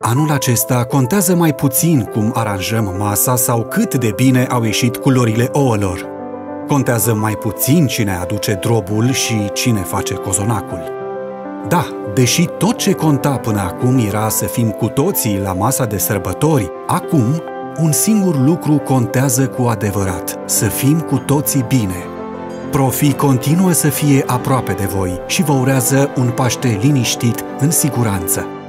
Anul acesta contează mai puțin cum aranjăm masa sau cât de bine au ieșit culorile ouălor. Contează mai puțin cine aduce drobul și cine face cozonacul. Da, deși tot ce conta până acum era să fim cu toții la masa de sărbători, acum un singur lucru contează cu adevărat: să fim cu toții bine. Profi continuă să fie aproape de voi și vă urează un Paște liniștit, în siguranță.